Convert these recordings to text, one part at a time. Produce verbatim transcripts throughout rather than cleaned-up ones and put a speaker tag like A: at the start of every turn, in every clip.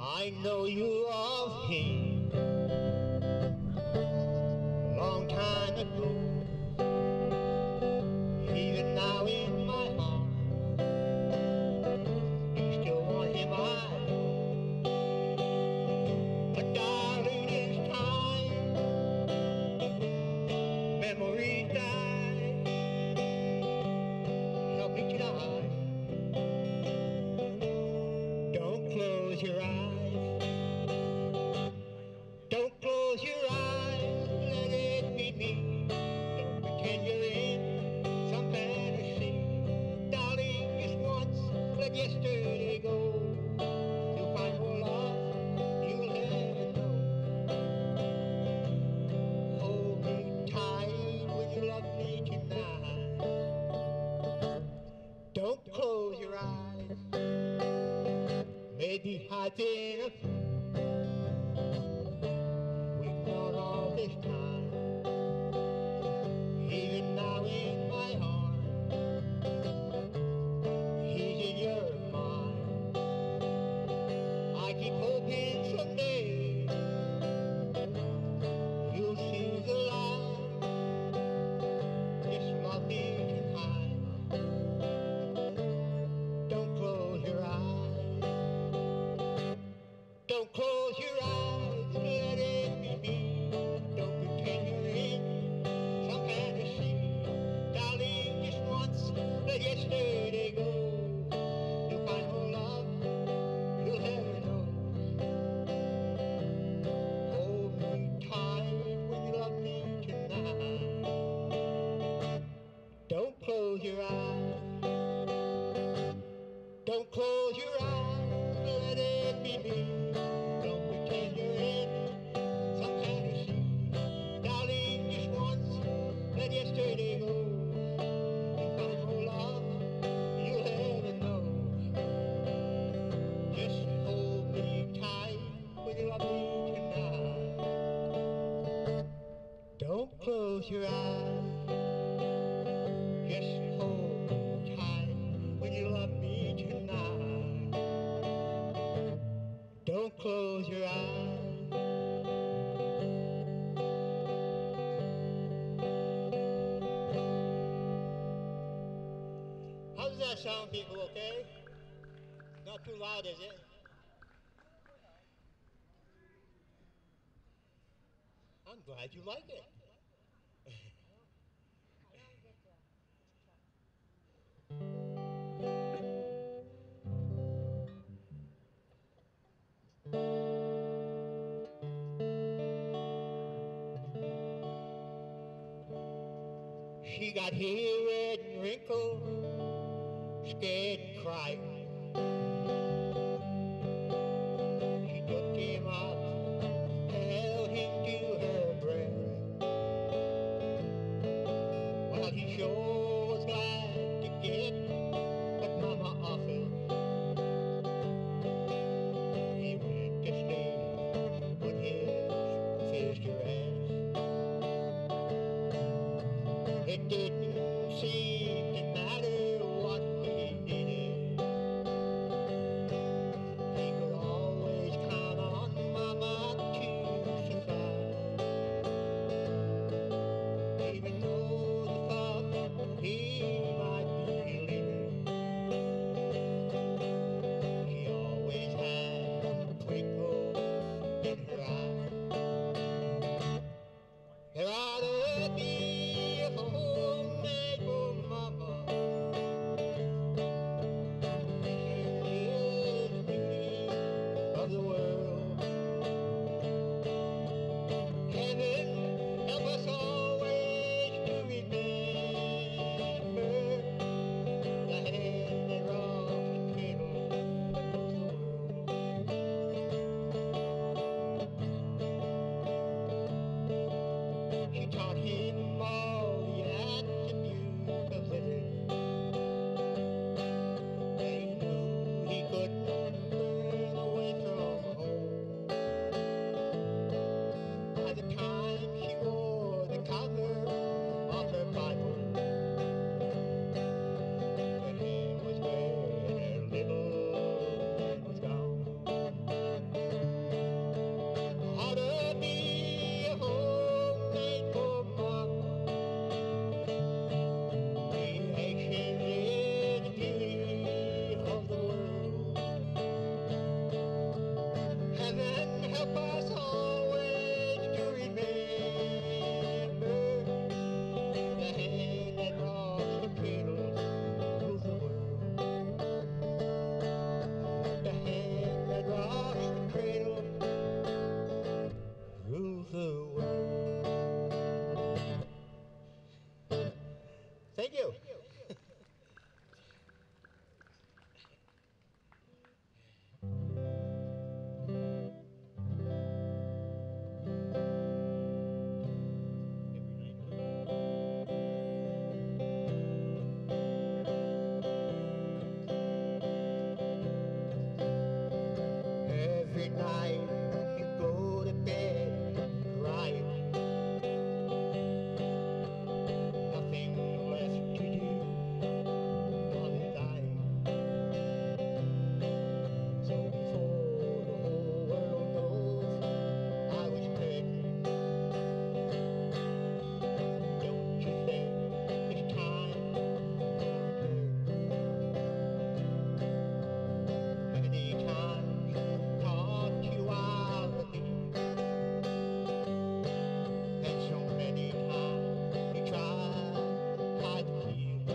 A: I know you love him a long time ago. Even now in my heart, you still want him, I know. But darling, it's time. Memories die. Help me tonight. Don't close your eyes. Don't close your eyes. Let it be me. Don't pretend you're in some fantasy. Darling, just once, let yesterday go. You'll find more love you'll ever know. Hold me tight when you love me tonight. Don't close your eyes. Maybe I've been a fool. We've known all this time. Even now in my heart, he's in your mind. I keep hoping someday you'll see the light. Just love me tonight. Don't close your eyes. Don't close your eyes. Let it be me. Don't pretend you're in some fantasy. Darling, just once, let yesterday go. You'll find more love you'll ever know. Hold me tight when you love me tonight. Don't close your eyes. Don't close your eyes. Let it be me. Don't pretend you're in some fantasy. Darling, just once, let yesterday go. You'll find more love you'll ever know. Just hold me tight when you love me tonight. Don't close your eyes. Just hold me tight when you love me tonight. Don't close your eyes. How does that sound, people, okay? Not too loud, is it? I'm glad you like it. She got hair red and wrinkled, scared and crying. She took him up, held him to her breast. Well, he sure was glad to get what Mama offered. He went to sleep with his sister asked. It didn't seem to matter what he did. night you go to bed crying, nothing left to do on dying. So before the whole world knows I was hurting, don't you think it's time to return? Many times taught you I would leave, and so many times we tried, tried to leave.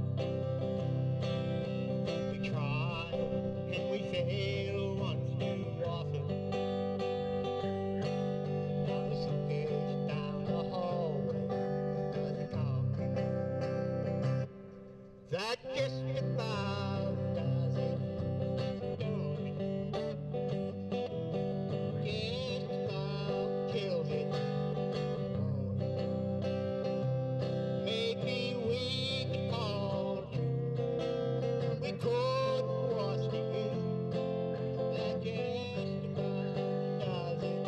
A: We tried and we failed once too often. Now the suitcase down the hallway does it talking. That just about does it, don't it? Just about kills it. Maybe we could call true. We could was to you. That just about does it.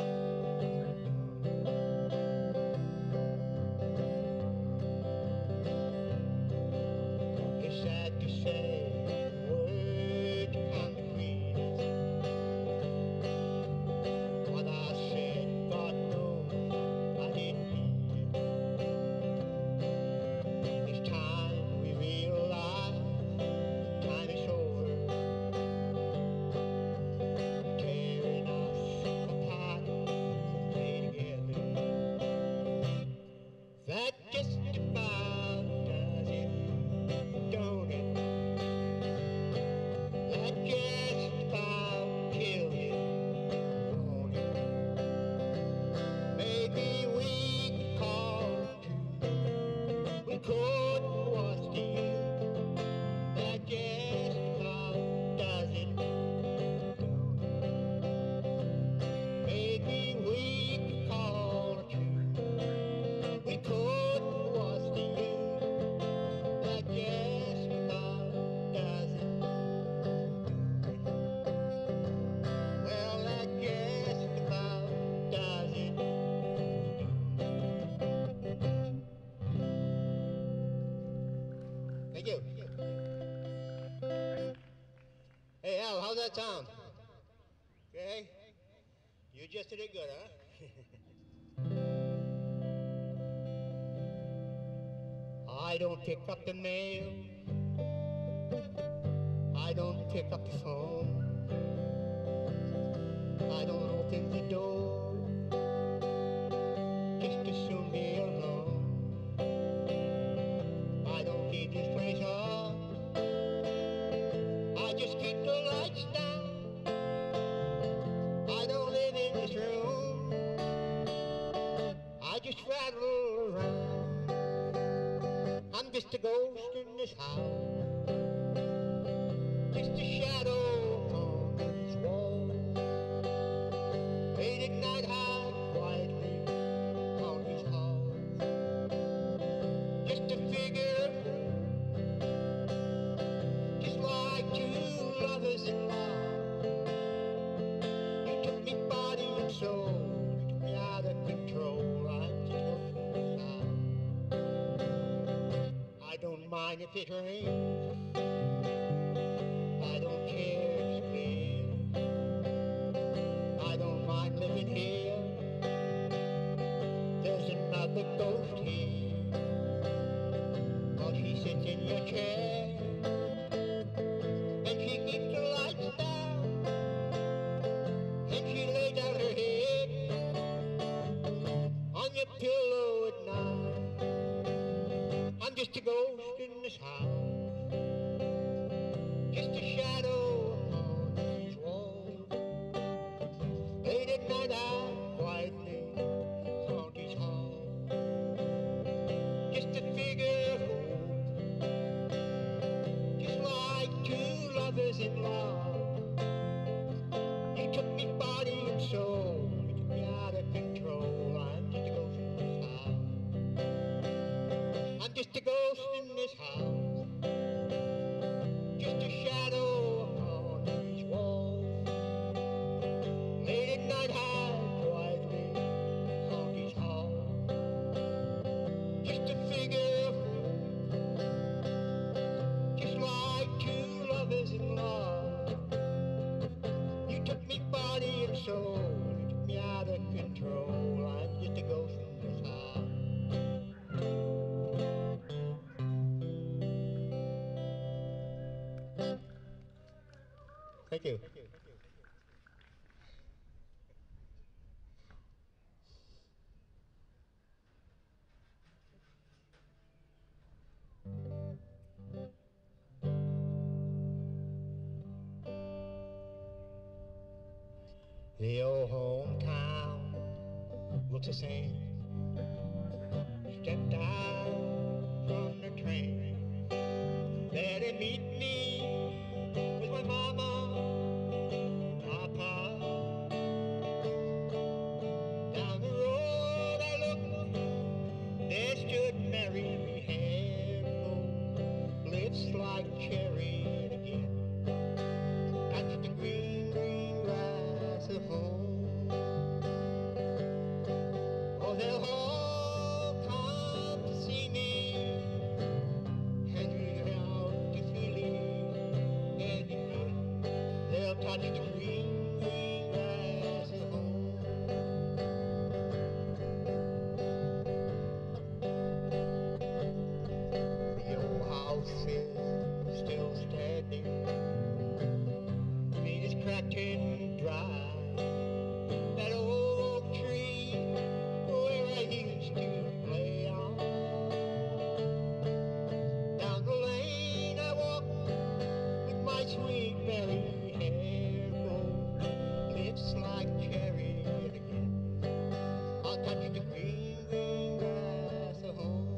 A: It's sad to say, words can't read what I said. God knows I didn't mean it. It's time we realize time is over, tearing us apart, stay together. That just about does it, don't it? That just about kills it, don't it? Maybe we could call true. We could was to you. That just about does it, don't it? Maybe we could call true. We could was to you. That just about does it. Well, that just about does it. Thank you. Hey, Al, how's that sound? Okay? You just did it good, huh? I don't pick up the mail. I don't pick up the phone. I don't open the door. Just as soon be alone. I don't leave this place up. I just keep the lights down. I don't live in this room. I just rattle around. I'm just a ghost in this house, just a shadow on this wall. Late at night, hide quietly on these halls, just a figure, just like two lovers in love. You took me body and soul, you took me out of control. I'm just a ghost in this house. I don't mind if it rains, I don't care if it's clear. I don't mind living here. There's another ghost here. Well, she sits in your chair, and she keeps the lights down, and she lays out her head on your pillow at night. I'm just a ghost in this house, just a shadow upon these walls. Late at night I quietly haunt these halls, just a figure of hope, just like two lovers in love. You took me body and soul, you took me out of control. I'm just a ghost in this house. I'm just a ghost in this house, just a shadow upon these walls. Thank you. The old hometown looks the same. Stepped out from the train. There to meet me with my mama, papa. Down the road I looked, there stood Mary, hair gold, lips like cherry again. Touched the green, green grass of home. Oh, they'll all come to see me, and without the feeling any good, they'll touch the green, green grass of home. The old house is still standing, feet is cracked and dry. That old oak tree where I used to play on. Down the lane I walk with my sweet Mary, hair gold, lips like cherry again. I'll touch the green, green grass of home.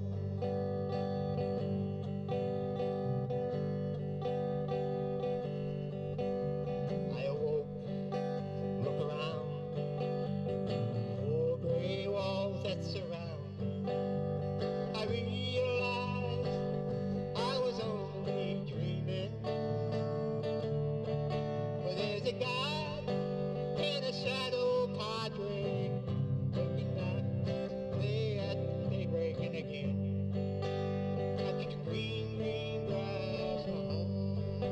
A: I awoke, look around, four gray walls that surround. I realized I was only dreaming. Well, there's a guy in a shadow padre looking at way at daybreak and again. Touch the green, green grass of home.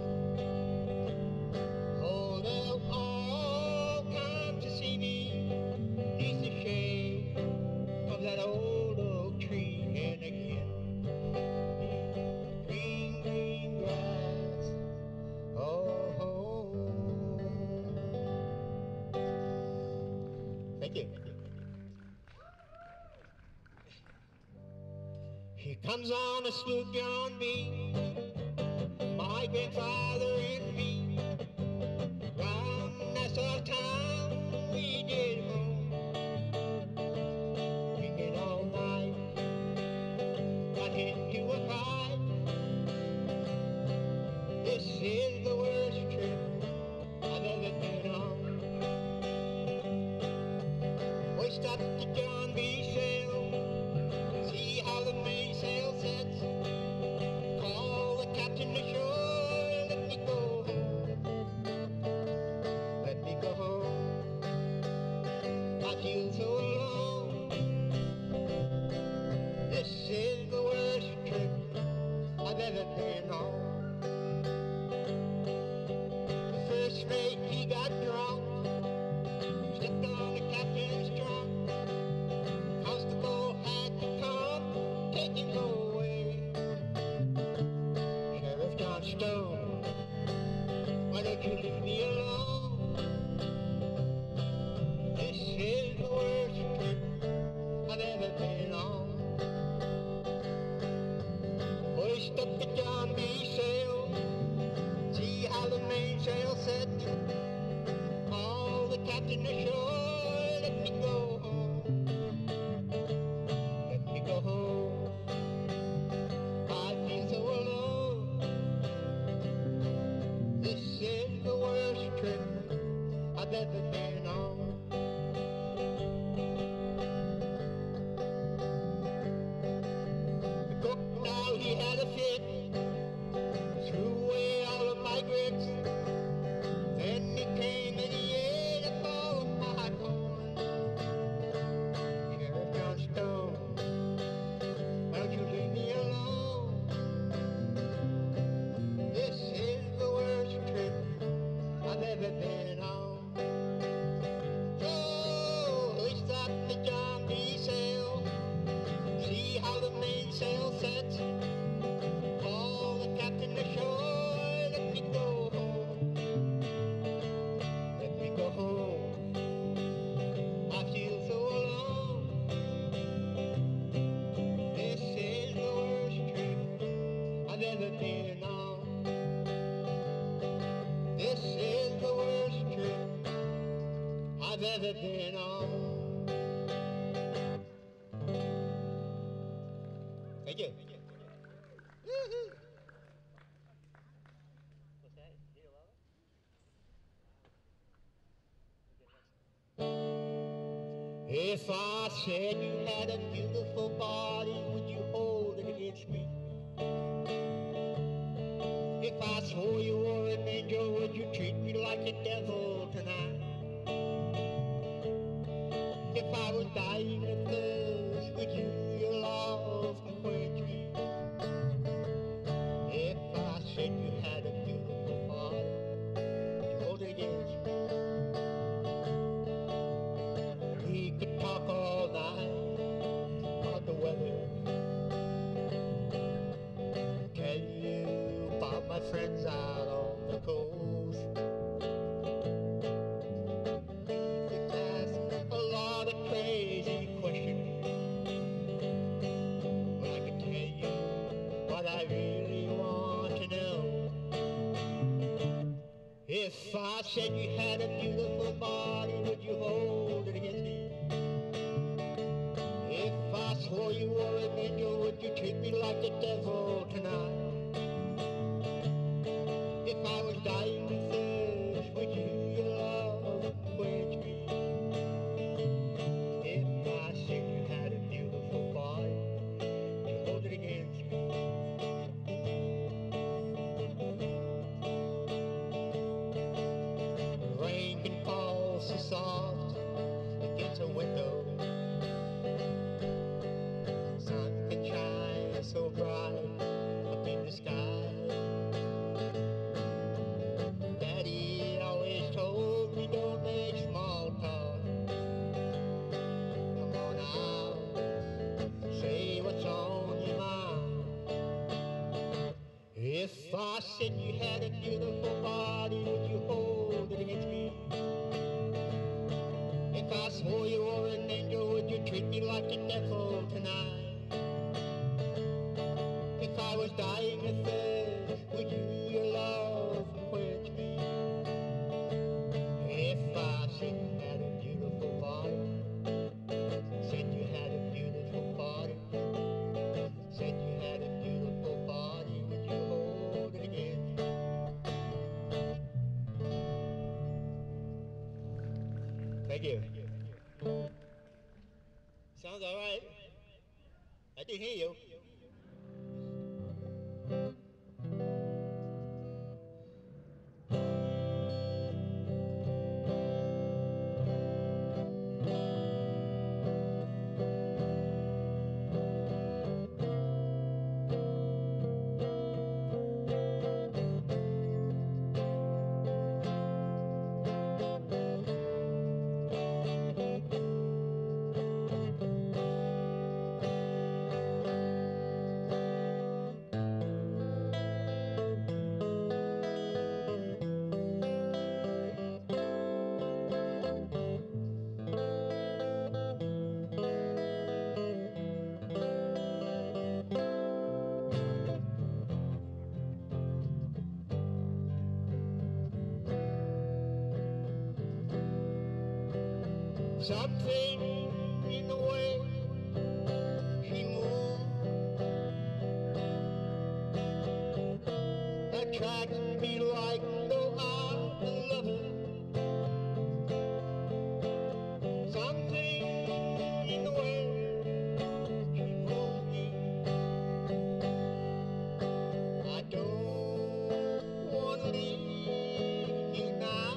A: Oh, they'll all come to see me. He's the shade of that old oak tree and again. Green, green grass. Oh, home. Thank you. Here comes on a sloop John B, my grandfather and me. Round Nassau town we did home, drinking all night, got into a fight. This is the worst trip I've ever been on. We stopped at John B. sail, see how the mainsail sets. Call the captain ashore, let me go home. Let me go home. I feel so alone. This is the worst trip I've ever been on. The first mate, he got drunk, stepped on the captain's trunk. Constable had to come, take him away. Sheriff John Stone, why don't you leave me alone? This is the worst trip I've ever been on. Hoist up the John B. sail, see how the mainsail set. Call the captain ashore, let me go home. Let me go home. I feel so alone. This is the worst trip I've ever been on. The cook now he had a fit, threw away all of my grits. Then he came and he ate up all of my corn. Sheriff John Stone, why don't you leave me alone? This is the worst trip I've ever been on. ever been on. This is the worst trip I've ever been on. Thank you. Woo-hoo. What's that? Need a lower? If I said you had a beautiful body, would you hold it against me? If I swore you were an angel, would you treat me like a devil tonight? If I was dying of thirst, would you, your love, quench me? If I said you had a beautiful body, would you hold it against me? We could talk all night about the weather, tell you about my friends out on the coast. We could ask a lot of crazy questions, but I can tell you what I really want to know. If I said you had a beautiful body, would you hold it against me? If I swore you were an angel, would you treat me like the devil tonight? If I was dying of thirst, would you, your love, quench me? If I said you had a beautiful body, would you hold it against me? Rain can fall so soft against a window, sun can shine so bright up in the sky. Daddy always told me don't make small talk. Come on out, say what's on your mind. If I said you had a beautiful body, would you hold it against me? If I swore you were an angel, would you treat me like the devil tonight? If I was dying of thirst, would you, your love, quench me? If I said you had a beautiful body, said you had a beautiful body, said you had a beautiful body, would you hold it against me? Thank you. Sounds all right. I did hear you. Something in the way she moved attracts me like no other lover. Something in the way she moves me. I don't want to leave you now.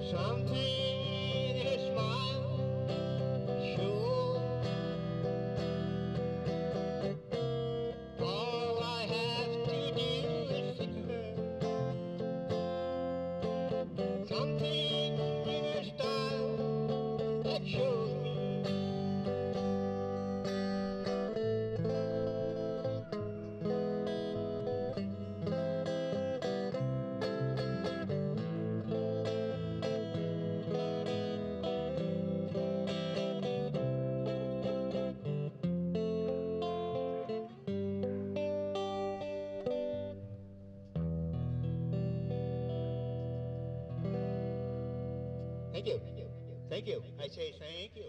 A: Something in her smile, sure. All I have to do is think of her. Something in her style that shows me. Thank you. Thank you. I say thank you.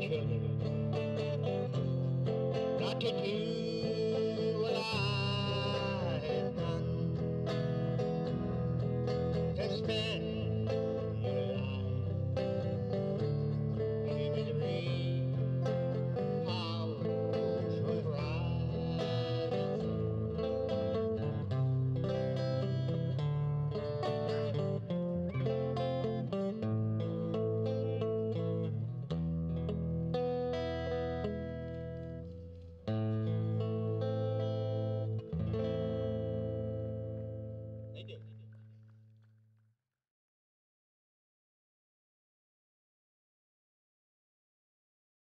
A: children not to do